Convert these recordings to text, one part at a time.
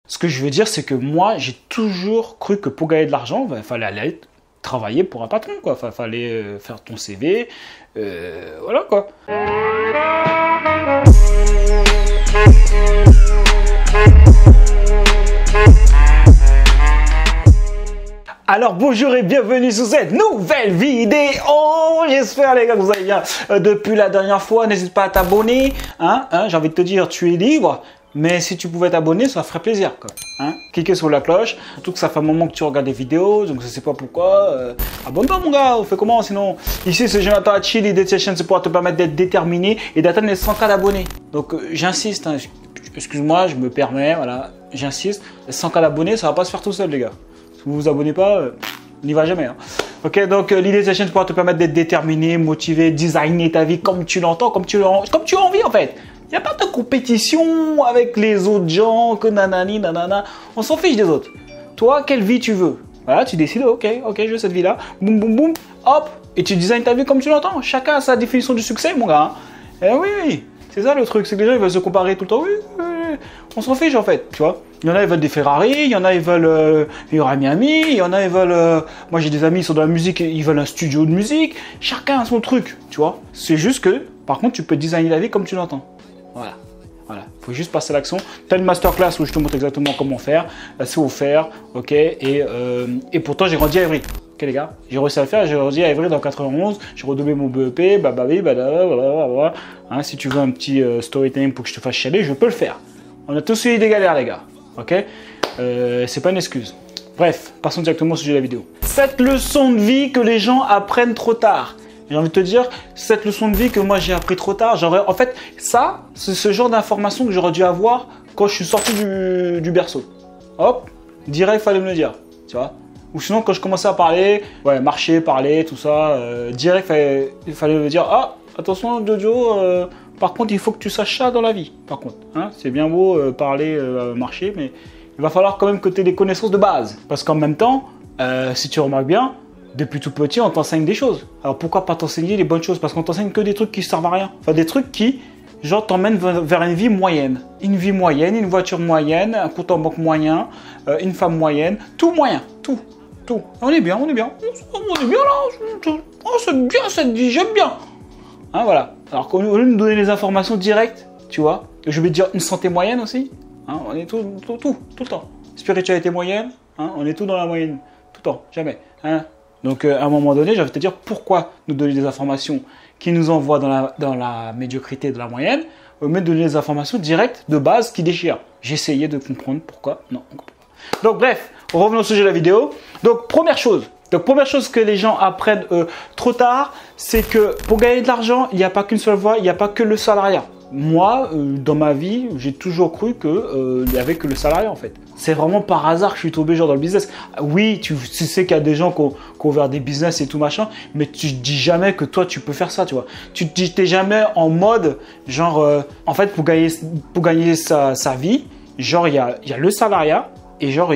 Ce que je veux dire, c'est que moi, j'ai toujours cru que pour gagner de l'argent, il fallait aller travailler pour un patron, quoi. Enfin, fallait faire ton CV, voilà, quoi. Alors bonjour et bienvenue sur cette nouvelle vidéo. J'espère les gars que vous allez bien depuis la dernière fois. N'hésite pas à t'abonner. J'ai envie de te dire, tu es libre. Mais si tu pouvais t'abonner, ça ferait plaisir. Cliquez sur la cloche. Surtout que ça fait un moment que tu regardes des vidéos. Donc je ne sais pas pourquoi. Abonne-toi mon gars. On fait comment sinon? Ici c'est Jonathan Hachi. L'idée de cette chaîne c'est pour te permettre d'être déterminé et d'atteindre les 100K d'abonnés. Donc j'insiste. Excuse-moi, je me permets. Voilà, j'insiste. Les 100K d'abonnés, ça ne va pas se faire tout seul les gars. Si vous vous abonnez pas, on n'y va jamais. Ok, donc l'idée de cette chaîne c'est pour te permettre d'être déterminé, motivé, designer ta vie comme tu l'entends, comme tu as envie en fait. Il n'y a pas de compétition avec les autres gens, que nanani, nanana. On s'en fiche des autres. Toi, quelle vie tu veux? Voilà, tu décides, ok, je veux cette vie-là. Boum, boum, boum, hop, et tu designes ta vie comme tu l'entends. Chacun a sa définition du succès, mon gars. Eh oui, c'est ça le truc, c'est que les gens ils veulent se comparer tout le temps. Oui. On s'en fiche en fait, tu vois. Il y en a, ils veulent des Ferrari, il y en a, ils veulent vivre à Miami, il y en a, ils veulent... Moi, j'ai des amis, ils sont dans la musique, ils veulent un studio de musique. Chacun a son truc, tu vois. C'est juste que, par contre, tu peux designer la vie comme tu l'entends. Voilà. Faut juste passer à l'action. Tu as une masterclass où je te montre exactement comment faire. C'est offert, ok. Et pourtant, j'ai grandi à Évry. Ok les gars, j'ai réussi à le faire, j'ai grandi à Évry dans 91, j'ai redoublé mon BEP, blablabla. Si tu veux un petit storytelling pour que je te fasse chialer, je peux le faire. On a tous eu des galères les gars, ok. C'est pas une excuse. Bref, passons directement au sujet de la vidéo. Cette leçon de vie que les gens apprennent trop tard. J'ai envie de te dire, cette leçon de vie que moi j'ai appris trop tard, en fait, ça, c'est ce genre d'information que j'aurais dû avoir quand je suis sorti du berceau. Hop, direct, il fallait me le dire, tu vois. Ou sinon, quand je commençais à parler, ouais, marcher, parler, tout ça, direct, il fallait me dire, ah, attention Jojo, par contre, il faut que tu saches ça dans la vie, par contre. C'est bien beau parler, marcher, mais il va falloir quand même que tu aies des connaissances de base. Parce qu'en même temps, si tu remarques bien, depuis tout petit, on t'enseigne des choses. Alors pourquoi pas t'enseigner les bonnes choses? Parce qu'on t'enseigne que des trucs qui servent à rien. Enfin, des trucs qui, genre, t'emmènent vers une vie moyenne. Une vie moyenne, une voiture moyenne, un compte en banque moyen, une femme moyenne, tout moyen, tout. On est bien. On est bien là. Oh, c'est bien cette vie, j'aime bien. Voilà. Alors qu'au lieu de nous donner les informations directes, tu vois, je vais te dire une santé moyenne aussi. On est tout le temps. Spiritualité moyenne, on est tout dans la moyenne. Tout le temps, jamais. Donc à un moment donné, j'ai envie de te dire pourquoi nous donner des informations qui nous envoient dans la médiocrité de la moyenne, au lieu de donner des informations directes de base qui déchirent. J'ai essayé de comprendre pourquoi. Non, on comprend pas. Donc bref, revenons au sujet de la vidéo. Donc première chose que les gens apprennent trop tard, c'est que pour gagner de l'argent, il n'y a pas qu'une seule voie, il n'y a pas que le salariat. Moi, dans ma vie, j'ai toujours cru qu'il n'y avait que le salariat en fait. C'est vraiment par hasard que je suis tombé genre dans le business. Oui, tu sais qu'il y a des gens qui ont ouvert des business et tout machin, mais tu te dis jamais que toi tu peux faire ça, tu vois. Tu t'es jamais en mode genre, en fait pour gagner sa vie, genre il y a le salariat et genre il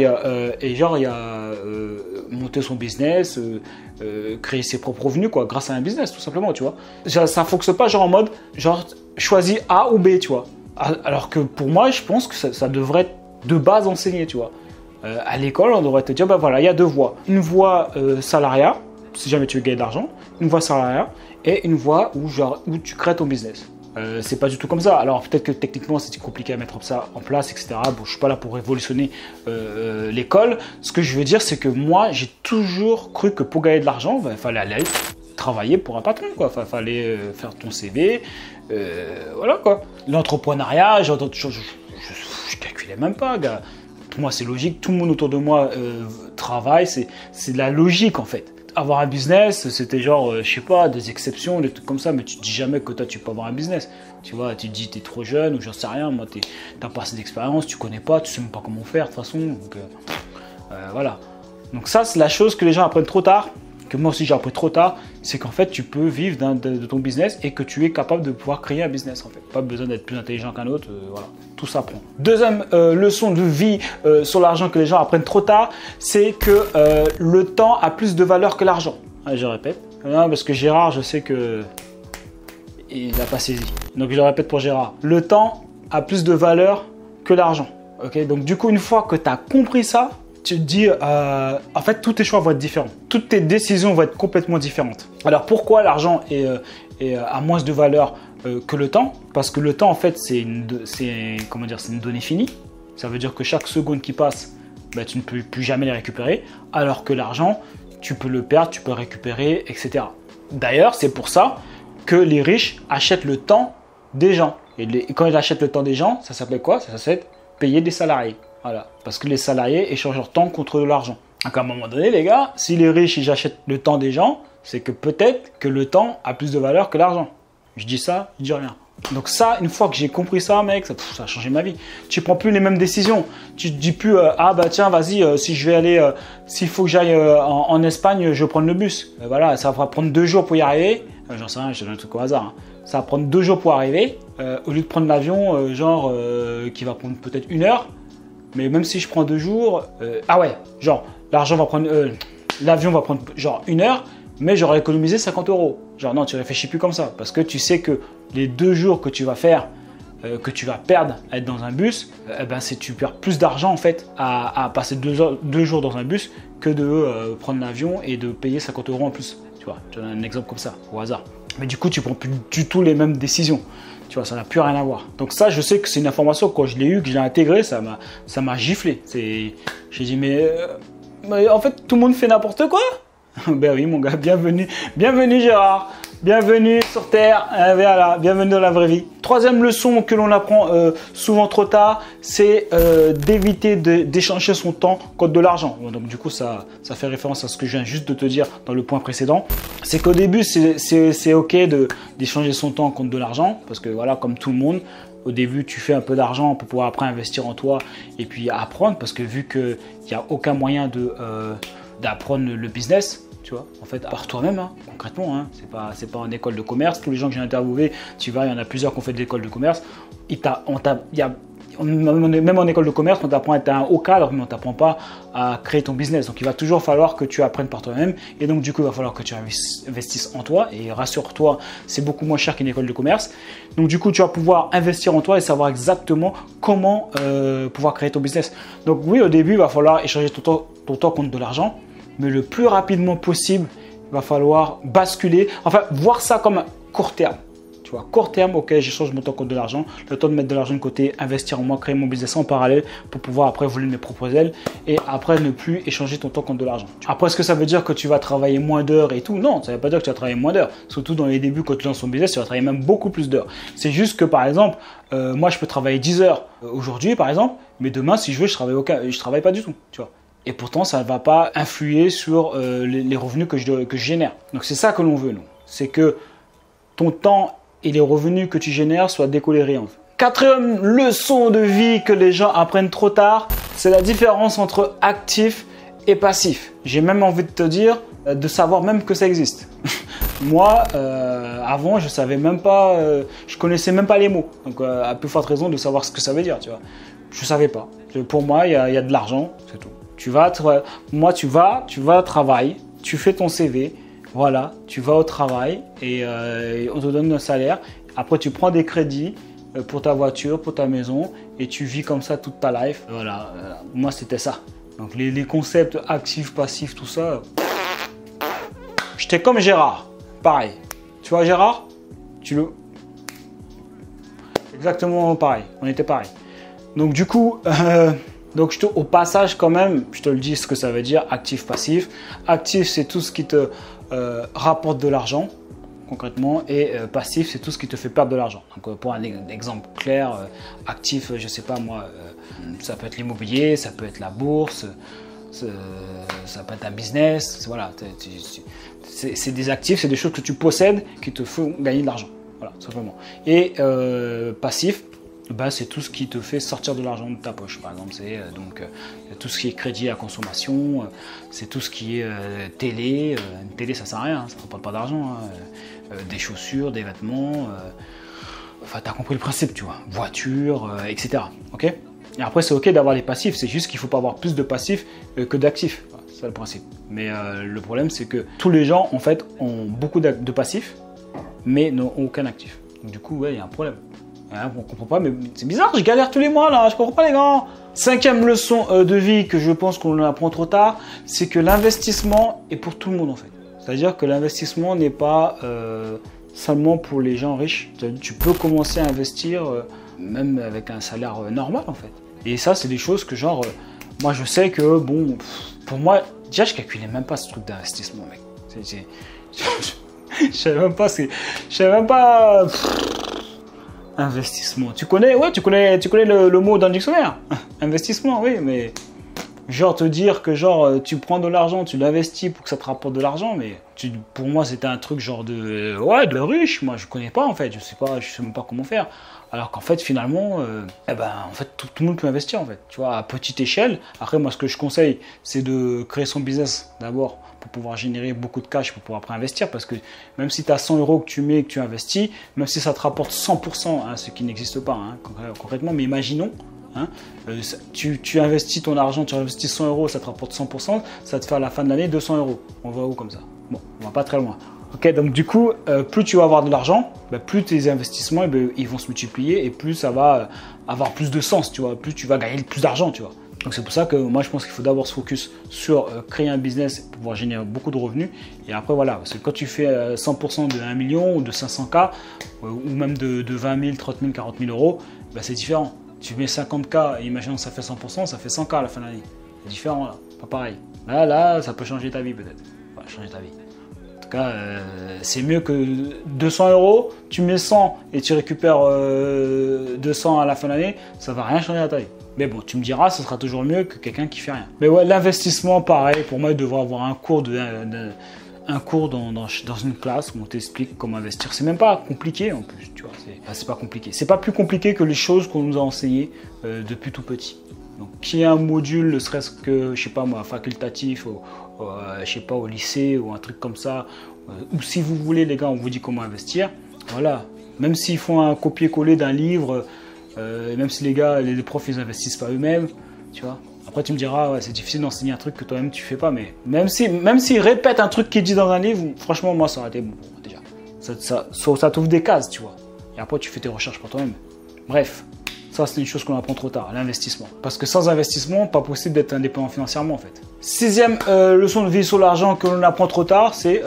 y a monter son business, créer ses propres revenus quoi, grâce à un business tout simplement, tu vois. Ça fonctionne pas genre en mode genre choisis A ou B, tu vois. Alors que pour moi, je pense que ça devrait être de base enseigné, tu vois. À l'école, on devrait te dire, bah voilà, il y a deux voies. Une voie salariat, si jamais tu veux gagner de l'argent, une voie salariat et une voie où tu crées ton business. C'est pas du tout comme ça. Alors peut-être que techniquement c'est compliqué à mettre ça en place, etc. Bon, je suis pas là pour révolutionner l'école. Ce que je veux dire, c'est que moi, j'ai toujours cru que pour gagner de l'argent, il fallait aller travailler pour un patron, quoi. Enfin, fallait faire ton CV, voilà quoi. L'entrepreneuriat, je calculais même pas, gars. Pour moi, c'est logique. Tout le monde autour de moi travaille. C'est de la logique en fait. Avoir un business, c'était genre, je sais pas, des exceptions, des trucs comme ça, mais tu te dis jamais que toi, tu peux avoir un business. Tu vois, tu te dis, t'es trop jeune ou j'en sais rien, moi, t'as pas assez d'expérience, tu connais pas, tu sais même pas comment faire de toute façon. Donc, voilà. Donc ça, c'est la chose que les gens apprennent trop tard, que moi aussi j'ai appris trop tard, c'est qu'en fait, tu peux vivre de ton business et que tu es capable de pouvoir créer un business, en fait. Pas besoin d'être plus intelligent qu'un autre, voilà. Tout s'apprend. Deuxième leçon de vie sur l'argent que les gens apprennent trop tard, c'est que le temps a plus de valeur que l'argent. Je répète. Non, parce que Gérard, je sais que il n'a pas saisi. Donc je le répète pour Gérard. Le temps a plus de valeur que l'argent. Ok, donc du coup, une fois que tu as compris ça, tu te dis, en fait, tous tes choix vont être différents. Toutes tes décisions vont être complètement différentes. Alors, pourquoi l'argent a moins de valeur que le temps? Parce que le temps, en fait, c'est une donnée finie. Ça veut dire que chaque seconde qui passe, ben, tu ne peux plus jamais les récupérer. Alors que l'argent, tu peux le perdre, tu peux le récupérer, etc. D'ailleurs, c'est pour ça que les riches achètent le temps des gens. Et quand ils achètent le temps des gens, ça s'appelle quoi? Ça s'appelle payer des salariés. Voilà. Parce que les salariés échangent leur temps contre de l'argent. Donc à un moment donné, les gars, si les riches ils achètent le temps des gens, c'est que peut-être que le temps a plus de valeur que l'argent. Je dis ça, je dis rien. Donc ça, une fois que j'ai compris ça, mec, ça a changé ma vie. Tu prends plus les mêmes décisions. Tu te dis plus, ah bah tiens, vas-y, si je vais aller, s'il faut que j'aille en Espagne, je vais prendre le bus. Voilà, ça va prendre 2 jours pour y arriver. J'en sais rien, je te donne un truc au hasard. Hein. Ça va prendre 2 jours pour arriver, au lieu de prendre l'avion, qui va prendre peut-être 1 heure. Mais même si je prends 2 jours, ah ouais, genre, l'avion va prendre genre 1 heure, mais j'aurais économisé 50 €. Genre non, tu réfléchis plus comme ça, parce que tu sais que les 2 jours que tu vas faire, que tu vas perdre à être dans un bus, tu perds plus d'argent en fait à passer 2 jours dans un bus que de prendre l'avion et de payer 50 € en plus. Tu vois, je donne un exemple comme ça, au hasard. Mais du coup, tu prends plus du tout les mêmes décisions. Tu vois, ça n'a plus rien à voir. Donc ça, je sais que c'est une information, quand je l'ai eu, que je l'ai intégrée, ça m'a giflé. J'ai dit, mais en fait, tout le monde fait n'importe quoi. Ben oui, mon gars, bienvenue Gérard. Bienvenue sur Terre, voilà, bienvenue dans la vraie vie. Troisième leçon que l'on apprend souvent trop tard, c'est d'éviter d'échanger son temps contre de l'argent. Donc du coup, ça fait référence à ce que je viens juste de te dire dans le point précédent. C'est qu'au début, c'est ok d'échanger son temps contre de l'argent, parce que voilà, comme tout le monde, au début, tu fais un peu d'argent pour pouvoir après investir en toi et puis apprendre, parce que vu qu'il n'y a aucun moyen d'apprendre le business, tu vois, en fait, par toi-même, hein, concrètement, hein, c'est pas en école de commerce. Tous les gens que j'ai interviewés, tu vois, il y en a plusieurs qui ont fait de l'école de commerce. Même en école de commerce, on t'apprend à être un haut cadre, mais on t'apprend pas à créer ton business. Donc, il va toujours falloir que tu apprennes par toi-même. Et donc, du coup, il va falloir que tu investisses en toi. Et rassure-toi, c'est beaucoup moins cher qu'une école de commerce. Donc, du coup, tu vas pouvoir investir en toi et savoir exactement comment pouvoir créer ton business. Donc, oui, au début, il va falloir échanger ton temps contre de l'argent. Mais le plus rapidement possible, il va falloir basculer, enfin voir ça comme un court terme. Tu vois, court terme, ok, j'échange mon temps contre de l'argent, le temps de mettre de l'argent de côté, investir en moi, créer mon business en parallèle pour pouvoir après voler mes propres ailes et après ne plus échanger ton temps contre de l'argent. Après, est-ce que ça veut dire que tu vas travailler moins d'heures et tout? Non, ça ne veut pas dire que tu vas travailler moins d'heures. Surtout dans les débuts, quand tu lances ton business, tu vas travailler même beaucoup plus d'heures. C'est juste que par exemple, moi je peux travailler 10 heures aujourd'hui par exemple, mais demain si je veux, je travaille pas du tout, tu vois. Et pourtant, ça ne va pas influer sur les revenus que je génère. Donc, c'est ça que l'on veut, nous. C'est que ton temps et les revenus que tu génères soient décolérés. En fait. Quatrième leçon de vie que les gens apprennent trop tard, c'est la différence entre actif et passif. J'ai même envie de te dire de savoir même que ça existe. Moi, avant, je savais même pas, je connaissais même pas les mots. Donc, à plus forte raison de savoir ce que ça veut dire, tu vois. Je savais pas. Pour moi, il y a de l'argent, c'est tout. Tu vas travailler, tu fais ton CV, voilà, tu vas au travail et on te donne un salaire. Après, tu prends des crédits pour ta voiture, pour ta maison et tu vis comme ça toute ta life. Voilà, moi c'était ça. Donc les concepts actifs, passifs, tout ça, j'étais comme Gérard, pareil. Tu vois Gérard, exactement pareil, on était pareil. Donc du coup, au passage quand même, je te le dis ce que ça veut dire, actif, passif. Actif, c'est tout ce qui te rapporte de l'argent, concrètement, et passif, c'est tout ce qui te fait perdre de l'argent. Donc pour un exemple clair, actif, je sais pas moi, ça peut être l'immobilier, ça peut être la bourse, ça peut être un business, voilà. C'est des actifs, c'est des choses que tu possèdes qui te font gagner de l'argent, voilà, simplement. Et passif, c'est tout ce qui te fait sortir de l'argent de ta poche. Par exemple, c'est tout ce qui est crédit à consommation, c'est tout ce qui est télé. Une télé, ça sert à rien, ça ne rapporte pas d'argent. Hein. Des chaussures, des vêtements. Enfin, tu as compris le principe, tu vois. Voiture, etc. Ok ? Et après, c'est ok d'avoir des passifs. C'est juste qu'il ne faut pas avoir plus de passifs que d'actifs. Voilà, c'est ça le principe. Mais le problème, c'est que tous les gens, en fait, ont beaucoup de passifs, mais n'ont aucun actif. Donc, du coup, ouais, il y a un problème. Hein, on comprend pas, mais c'est bizarre, je galère tous les mois là, je comprends pas les gars. Cinquième leçon de vie que je pense qu'on apprend trop tard, c'est que l'investissement est pour tout le monde en fait. C'est-à-dire que l'investissement n'est pas seulement pour les gens riches. Tu peux commencer à investir même avec un salaire normal en fait. Et ça, c'est des choses que genre, moi je sais que bon, pour moi, déjà je calculais même pas ce truc d'investissement mec. Je savais même pas. Investissement. Tu connais le mot dans le dictionnaire. Investissement, oui, mais genre te dire que genre tu prends de l'argent, tu l'investis pour que ça te rapporte de l'argent, mais pour moi c'était un truc genre de de riche. Moi je connais pas en fait, je sais même pas comment faire. Alors qu'en fait finalement, en fait tout le monde peut investir en fait. Tu vois, à petite échelle. Après moi ce que je conseille, c'est de créer son business d'abord, pour pouvoir générer beaucoup de cash, pour pouvoir après investir, parce que même si tu as 100 € que tu mets, que tu investis, même si ça te rapporte 100%, hein, ce qui n'existe pas hein, concrètement, mais imaginons, hein, tu investis ton argent, tu investis 100 €, ça te rapporte 100%, ça te fait à la fin de l'année 200 €. On va où comme ça? Bon, on va pas très loin. Ok, donc du coup, plus tu vas avoir de l'argent, plus tes investissements ils vont se multiplier et plus ça va avoir plus de sens, tu vois, plus tu vas gagner plus d'argent, tu vois. Donc c'est pour ça que moi je pense qu'il faut d'abord se focus sur créer un business pour pouvoir générer beaucoup de revenus. Et après voilà, parce que quand tu fais 100% de 1 million ou de 500K ou même de 20 000, 30 000, 40 000 €, c'est différent. Tu mets 50K et imaginons que ça fait 100%, ça fait 100K à la fin de l'année. C'est différent là, pas pareil. Là, ça peut changer ta vie peut-être. Ouais, changer ta vie. En tout cas, c'est mieux que 200 €, tu mets 100 et tu récupères 200 à la fin de l'année, ça va rien changer à ta vie. Mais bon, tu me diras, ce sera toujours mieux que quelqu'un qui fait rien. Mais ouais, l'investissement, pareil, pour moi, il devrait avoir un cours dans une classe où on t'explique comment investir. C'est même pas compliqué en plus, tu vois. C'est pas compliqué. C'est pas plus compliqué que les choses qu'on nous a enseignées depuis tout petit. Donc, qu'il y ait un module, ne serait-ce que, je sais pas moi, facultatif, je sais pas, au lycée ou un truc comme ça, ou si vous voulez, les gars, on vous dit comment investir. Voilà. Même s'ils font un copier-coller d'un livre. Même si les profs ils investissent pas eux-mêmes, tu vois. Après tu me diras ouais, c'est difficile d'enseigner un truc que toi-même tu fais pas, mais même s'ils répètent un truc qui est dit dans un livre, franchement moi ça aurait été bon déjà. Ça t'ouvre des cases, tu vois. Et après tu fais tes recherches pour toi-même. Bref, ça c'est une chose qu'on apprend trop tard, l'investissement. Parce que sans investissement, pas possible d'être indépendant financièrement en fait. Sixième leçon de vie sur l'argent que l'on apprend trop tard, c'est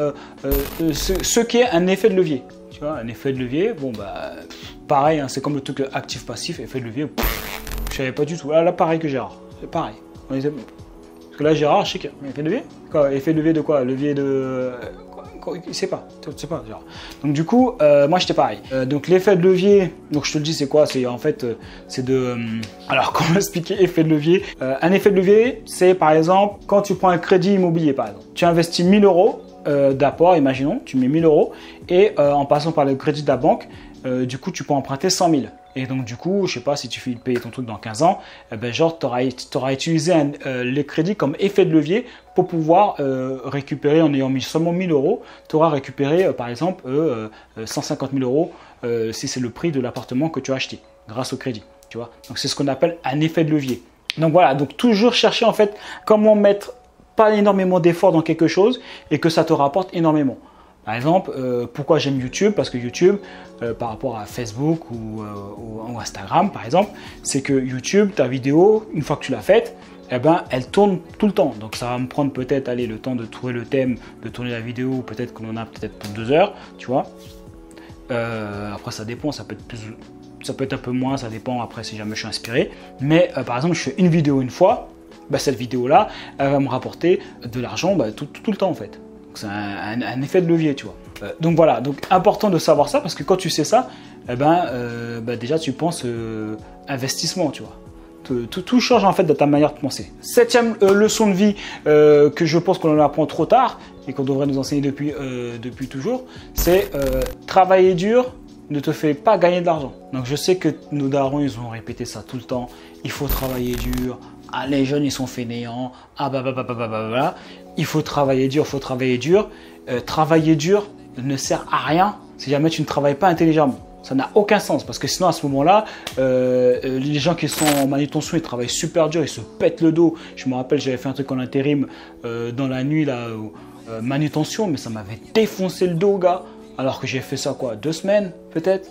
ce qu'est un effet de levier. Tu vois, un effet de levier, bon pareil, hein, c'est comme le truc actif-passif, effet de levier, je savais pas du tout. Là pareil que Gérard, c'est pareil. Parce que là Gérard, je sais qu'il y a un effet de levier. Quoi, effet de levier de quoi? Levier de... Il sait pas, tu sais pas Gérard. Donc du coup, moi j'étais pareil. Donc l'effet de levier, donc je te le dis c'est quoi? C'est en fait, c'est de... alors comment expliquer effet de levier? Un effet de levier, c'est par exemple, quand tu prends un crédit immobilier par exemple. Tu investis 1 000 € d'apport, imaginons, tu mets 1 000 € et en passant par le crédit de la banque, du coup tu peux emprunter 100 000. Et donc du coup, je sais pas si tu fais payer ton truc dans 15 ans, genre tu auras utilisé les crédits comme effet de levier pour pouvoir récupérer, en ayant mis seulement 1 000 €, tu auras récupéré par exemple 150 000 € si c'est le prix de l'appartement que tu as acheté grâce au crédit. Tu vois, donc c'est ce qu'on appelle un effet de levier. Donc voilà, donc toujours chercher en fait comment mettre pas énormément d'efforts dans quelque chose et que ça te rapporte énormément. Par exemple, pourquoi j'aime YouTube? Parce que YouTube, par rapport à Facebook ou Instagram par exemple, c'est que YouTube, ta vidéo, une fois que tu l'as faite, elle tourne tout le temps. Donc ça va me prendre peut-être le temps de trouver le thème, de tourner la vidéo, peut-être qu'on en a peut-être pour 2 heures, tu vois. Après ça dépend, ça peut être plus, ça peut être un peu moins, ça dépend après si jamais je suis inspiré. Mais par exemple, je fais une vidéo une fois, cette vidéo-là, elle va me rapporter de l'argent tout le temps en fait. C'est un effet de levier, tu vois. Donc voilà, donc important de savoir ça parce que quand tu sais ça, déjà tu penses investissement, tu vois. Tout change en fait de ta manière de penser. Septième leçon de vie que je pense qu'on en apprend trop tard et qu'on devrait nous enseigner depuis toujours, c'est travailler dur ne te fait pas gagner de l'argent. Donc je sais que nos darons ils ont répété ça tout le temps. Il faut travailler dur. Ah, les jeunes ils sont fainéants. Ah il faut travailler dur, faut travailler dur. Travailler dur ne sert à rien si jamais tu ne travailles pas intelligemment. Ça n'a aucun sens parce que sinon à ce moment-là, les gens qui sont en manutention, ils travaillent super dur, ils se pètent le dos. Je me rappelle, j'avais fait un truc en intérim dans la nuit là, manutention, mais ça m'avait défoncé le dos, gars. Alors que j'ai fait ça quoi, 2 semaines peut-être.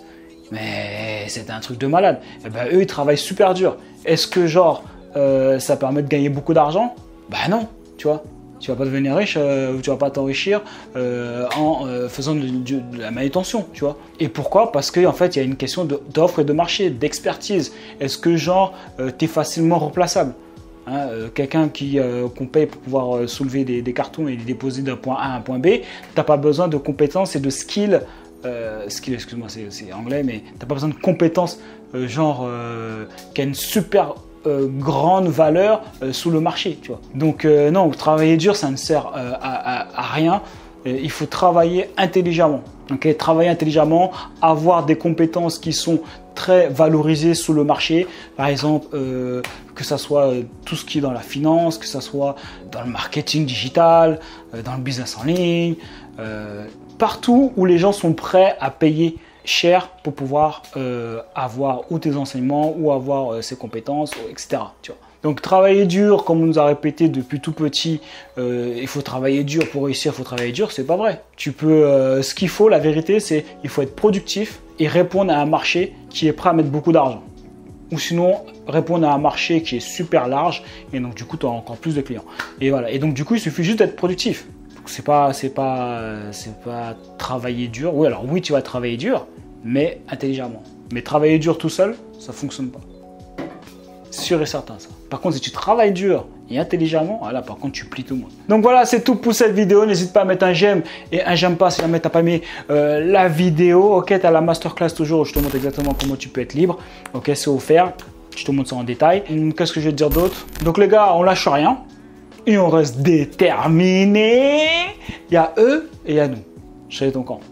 Mais c'est un truc de malade. Et ben, eux, ils travaillent super dur. Est-ce que genre, ça permet de gagner beaucoup d'argent? Bah non, tu vois. Tu vas pas devenir riche, tu vas pas t'enrichir en faisant de la manutention, tu vois. Et pourquoi? Parce qu'en fait, il y a une question d'offre et de marché, d'expertise. Est-ce que genre, tu es facilement remplaçable? Hein, quelqu'un qu'on paye pour pouvoir soulever des cartons et les déposer d'un point A à un point B, tu n'as pas besoin de compétences et de skills. Excuse-moi, c'est anglais, mais tu n'as pas besoin de compétences qui a une super grande valeur sous le marché, tu vois. Donc non, travailler dur, ça ne sert à rien. Il faut travailler intelligemment. Okay, travailler intelligemment, avoir des compétences qui sont très valorisées sous le marché. Par exemple, que ça soit tout ce qui est dans la finance, que ça soit dans le marketing digital, dans le business en ligne, partout où les gens sont prêts à payer cher pour pouvoir avoir ou tes enseignements ou avoir ses compétences, etc. Tu vois. Donc travailler dur, comme on nous a répété depuis tout petit, il faut travailler dur pour réussir, il faut travailler dur, c'est pas vrai. Tu peux, ce qu'il faut, la vérité, c'est il faut être productif et répondre à un marché qui est prêt à mettre beaucoup d'argent. Ou sinon, répondre à un marché qui est super large et donc du coup, tu as encore plus de clients. Et voilà. Et donc du coup, il suffit juste d'être productif. C'est pas travailler dur. Oui, alors oui, tu vas travailler dur, mais intelligemment. Mais travailler dur tout seul, ça fonctionne pas. Sûr et certain, ça. Par contre, si tu travailles dur et intelligemment, là, par contre, tu plies tout le monde. Donc voilà, c'est tout pour cette vidéo. N'hésite pas à mettre un j'aime et un j'aime pas si jamais tu n'as pas aimé la vidéo. Ok, tu as la masterclass toujours où je te montre exactement comment tu peux être libre. Ok, c'est offert. Je te montre ça en détail. Qu'est-ce que je vais te dire d'autre? Donc les gars, on lâche rien. Et on reste déterminé. Il y a eux et il y a nous. Choisis ton camp.